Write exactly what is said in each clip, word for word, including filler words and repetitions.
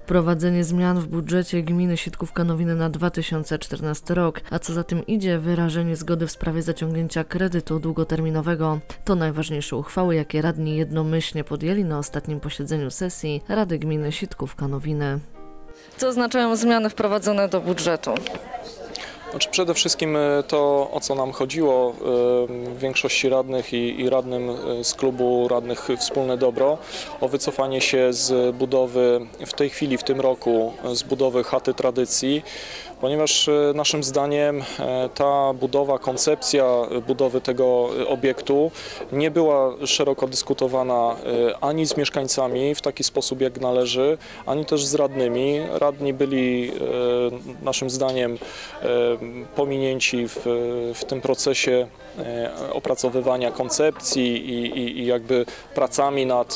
Wprowadzenie zmian w budżecie gminy Sitkówka-Nowiny na dwa tysiące czternasty rok, a co za tym idzie, wyrażenie zgody w sprawie zaciągnięcia kredytu długoterminowego. To najważniejsze uchwały, jakie radni jednomyślnie podjęli na ostatnim posiedzeniu sesji Rady Gminy Sitkówka-Nowiny. Co oznaczają zmiany wprowadzone do budżetu? Znaczy przede wszystkim to, o co nam chodziło w większości radnych i, i radnym z klubu radnych Wspólne Dobro, o wycofanie się z budowy w tej chwili, w tym roku, z budowy chaty tradycji, ponieważ naszym zdaniem ta budowa, koncepcja budowy tego obiektu nie była szeroko dyskutowana ani z mieszkańcami w taki sposób, jak należy, ani też z radnymi. Radni byli naszym zdaniem pominięci w, w tym procesie opracowywania koncepcji i, i, i jakby pracami nad,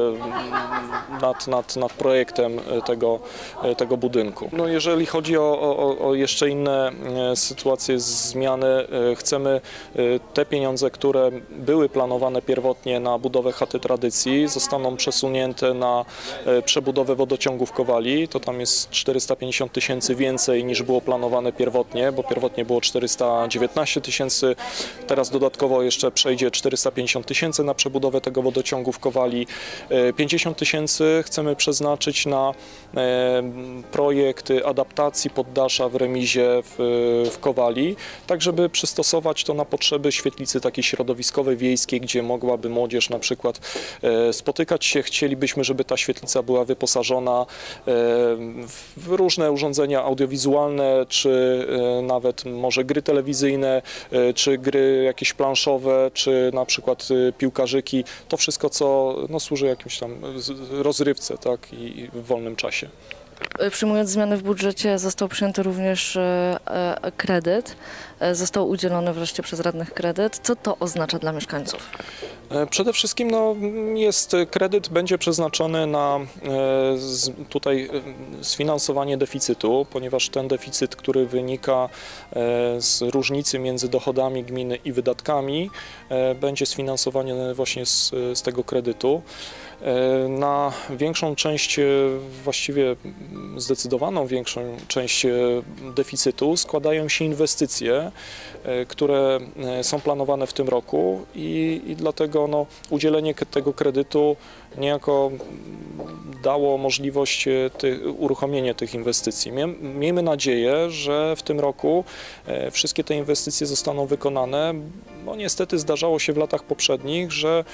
nad, nad, nad projektem tego, tego budynku. No jeżeli chodzi o, o, o jeszcze inne sytuacje, zmiany, chcemy te pieniądze, które były planowane pierwotnie na budowę chaty tradycji, zostaną przesunięte na przebudowę wodociągu w Kowali. To tam jest czterysta pięćdziesiąt tysięcy więcej niż było planowane pierwotnie, bo pierwotnie było czterysta dziewiętnaście tysięcy, teraz dodatkowo jeszcze przejdzie czterysta pięćdziesiąt tysięcy na przebudowę tego wodociągu w Kowali. pięćdziesiąt tysięcy chcemy przeznaczyć na projekt adaptacji poddasza w remizie w, w Kowali, tak żeby przystosować to na potrzeby świetlicy takiej środowiskowej, wiejskiej, gdzie mogłaby młodzież na przykład spotykać się. Chcielibyśmy, żeby ta świetlica była wyposażona w różne urządzenia audiowizualne, czy nawet może gry telewizyjne, czy gry jakieś planszowe, czy na przykład piłkarzyki. To wszystko, co no, służy jakimś tam rozrywce, tak, i w wolnym czasie. Przyjmując zmiany w budżecie, został przyjęty również kredyt. Został udzielony wreszcie przez radnych kredyt. Co to oznacza dla mieszkańców? Przede wszystkim no, jest kredyt, będzie przeznaczony na tutaj sfinansowanie deficytu, deficytu, ten deficyt, który wynika z różnicy między dochodami gminy i wydatkami, będzie sfinansowany właśnie z, z tego kredytu. Na większą część, właściwie zdecydowaną większą część deficytu składają się inwestycje, które są planowane w tym roku i, i dlatego no, udzielenie tego kredytu niejako dało możliwość ty, uruchomienia tych inwestycji. Miejmy nadzieję, że w tym roku wszystkie te inwestycje zostaną wykonane, bo niestety zdarzało się w latach poprzednich, że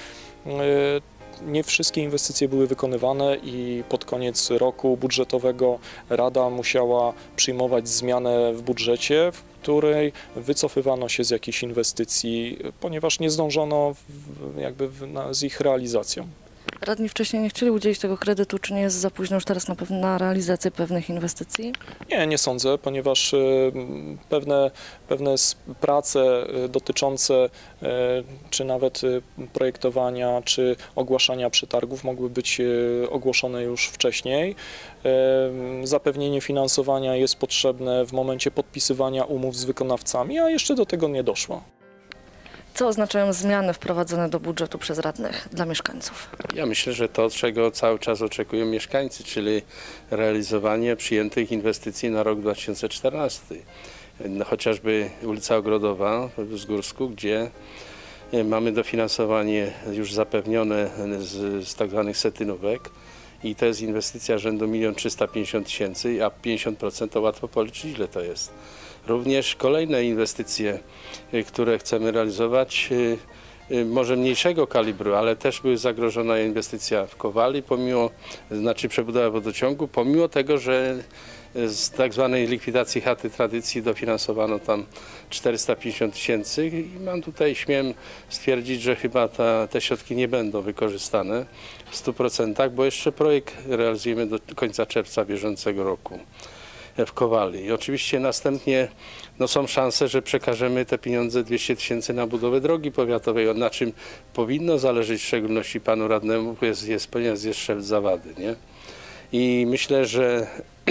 nie wszystkie inwestycje były wykonywane i pod koniec roku budżetowego Rada musiała przyjmować zmianę w budżecie, w której wycofywano się z jakichś inwestycji, ponieważ nie zdążono w, jakby w, na, z ich realizacją. Radni wcześniej nie chcieli udzielić tego kredytu, czy nie jest za późno już teraz na, na realizację pewnych inwestycji? Nie, nie sądzę, ponieważ pewne, pewne prace dotyczące czy nawet projektowania, czy ogłaszania przetargów mogły być ogłoszone już wcześniej. Zapewnienie finansowania jest potrzebne w momencie podpisywania umów z wykonawcami, a jeszcze do tego nie doszło. Co oznaczają zmiany wprowadzone do budżetu przez radnych dla mieszkańców? Ja myślę, że to, czego cały czas oczekują mieszkańcy, czyli realizowanie przyjętych inwestycji na rok dwa tysiące czternasty. Chociażby ulica Ogrodowa w Zgórsku, gdzie mamy dofinansowanie już zapewnione z, z tak zwanych setynówek i to jest inwestycja rzędu milion trzysta pięćdziesiąt tysięcy, a pięćdziesiąt procent to łatwo policzyć, ile to jest. Również kolejne inwestycje, które chcemy realizować, może mniejszego kalibru, ale też były zagrożona inwestycja w Kowali, pomimo, znaczy przebudowa wodociągu, pomimo tego, że z tak zwanej likwidacji chaty tradycji dofinansowano tam czterysta pięćdziesiąt tysięcy i mam tutaj, śmiem stwierdzić, że chyba ta, te środki nie będą wykorzystane w stu procentach, bo jeszcze projekt realizujemy do końca czerwca bieżącego roku w Kowali. I oczywiście następnie no, są szanse, że przekażemy te pieniądze, dwieście tysięcy na budowę drogi powiatowej, na czym powinno zależeć w szczególności panu radnemu, jest, jest, ponieważ jest szef zawady, nie? I myślę, że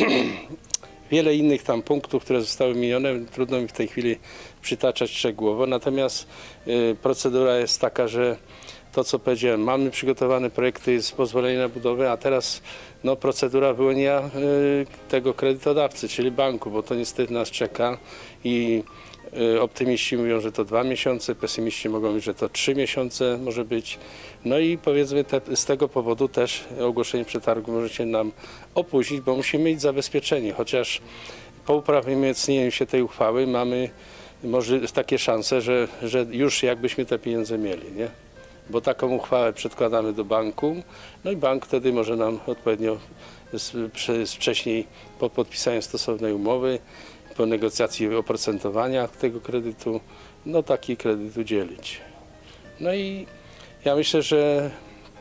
wiele innych tam punktów, które zostały wymienione, trudno mi w tej chwili przytaczać szczegółowo, natomiast y, procedura jest taka, że to, co powiedziałem, mamy przygotowane projekty z pozwolenia na budowę, a teraz no, procedura wyłonienia y, tego kredytodawcy, czyli banku, bo to niestety nas czeka i y, optymiści mówią, że to dwa miesiące, pesymiści mogą mówić, że to trzy miesiące może być. No i powiedzmy te, z tego powodu też ogłoszenie przetargu może się nam opóźnić, bo musimy mieć zabezpieczenie, chociaż po uprawomocnieniu się tej uchwały mamy może takie szanse, że, że już jakbyśmy te pieniądze mieli, nie? Bo taką uchwałę przedkładamy do banku, no i bank wtedy może nam odpowiednio z, z wcześniej po podpisaniu stosownej umowy, po negocjacji oprocentowania tego kredytu, no taki kredyt udzielić. No i ja myślę, że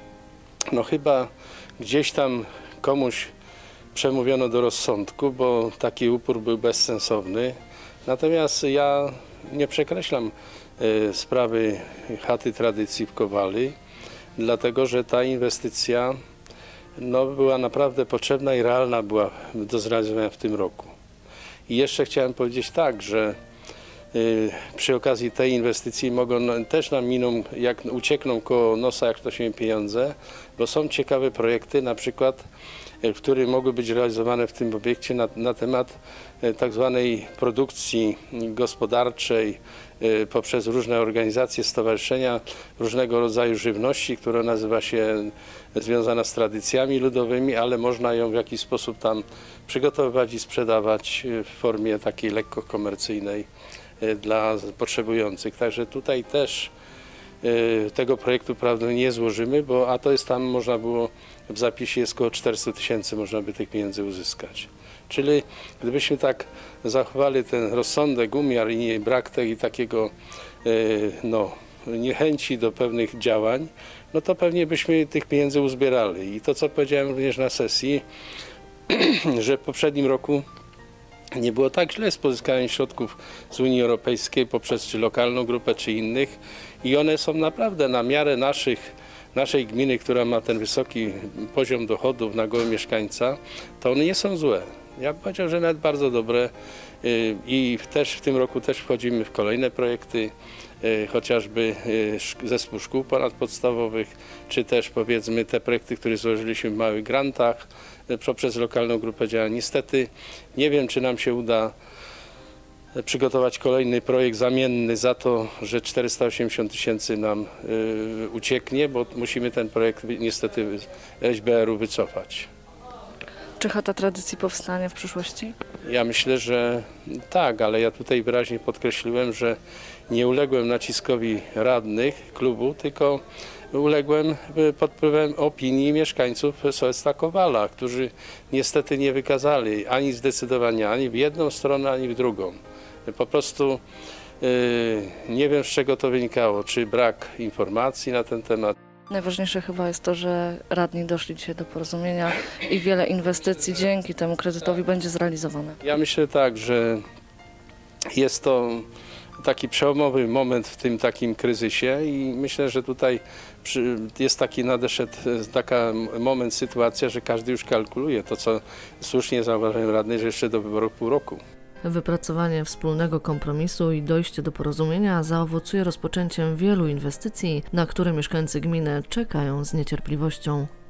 no chyba gdzieś tam komuś przemówiono do rozsądku, bo taki upór był bezsensowny. Natomiast ja nie przekreślam y, sprawy chaty tradycji w Kowali, dlatego że ta inwestycja no, była naprawdę potrzebna i realna była do zrealizowania w tym roku. I jeszcze chciałem powiedzieć tak, że y, przy okazji tej inwestycji mogą no, też nam miną, jak uciekną koło nosa, jak to się pieniądze, bo są ciekawe projekty, na przykład które mogły być realizowane w tym obiekcie na, na temat tak zwanej produkcji gospodarczej poprzez różne organizacje, stowarzyszenia, różnego rodzaju żywności, która nazywa się związana z tradycjami ludowymi, ale można ją w jakiś sposób tam przygotowywać i sprzedawać w formie takiej lekko komercyjnej dla potrzebujących. Także tutaj też tego projektu prawda nie złożymy, bo a to jest tam można było w zapisie jest około czterysta tysięcy można by tych pieniędzy uzyskać. Czyli gdybyśmy tak zachowali ten rozsądek, umiar i nie brak tej takiego no, niechęci do pewnych działań, no to pewnie byśmy tych pieniędzy uzbierali. I to, co powiedziałem również na sesji, że w poprzednim roku nie było tak źle z pozyskaniem środków z Unii Europejskiej poprzez czy lokalną grupę, czy innych i one są naprawdę na miarę naszych, naszej gminy, która ma ten wysoki poziom dochodów na głowę mieszkańca, to one nie są złe. Ja bym powiedział, że nawet bardzo dobre i też w tym roku też wchodzimy w kolejne projekty, chociażby zespół szkół ponadpodstawowych, czy też powiedzmy te projekty, które złożyliśmy w małych grantach poprzez lokalną grupę działań. Niestety nie wiem, czy nam się uda przygotować kolejny projekt zamienny za to, że czterysta osiemdziesiąt tysięcy nam y, ucieknie, bo musimy ten projekt niestety S B R u wycofać. Czy chata tradycji powstanie w przyszłości? Ja myślę, że tak, ale ja tutaj wyraźnie podkreśliłem, że nie uległem naciskowi radnych klubu, tylko uległem pod wpływem opinii mieszkańców sołectwa Kowala, którzy niestety nie wykazali ani zdecydowania ani w jedną stronę, ani w drugą. Po prostu yy, nie wiem, z czego to wynikało, czy brak informacji na ten temat. Najważniejsze chyba jest to, że radni doszli dzisiaj do porozumienia i wiele inwestycji dzięki temu kredytowi będzie zrealizowane. Ja myślę tak, że jest to taki przełomowy moment w tym takim kryzysie i myślę, że tutaj jest taki nadeszedł taki moment, sytuacja, że każdy już kalkuluje to, co słusznie zauważyłem radny, że jeszcze do wyboru pół roku. Wypracowanie wspólnego kompromisu i dojście do porozumienia zaowocuje rozpoczęciem wielu inwestycji, na które mieszkańcy gminy czekają z niecierpliwością.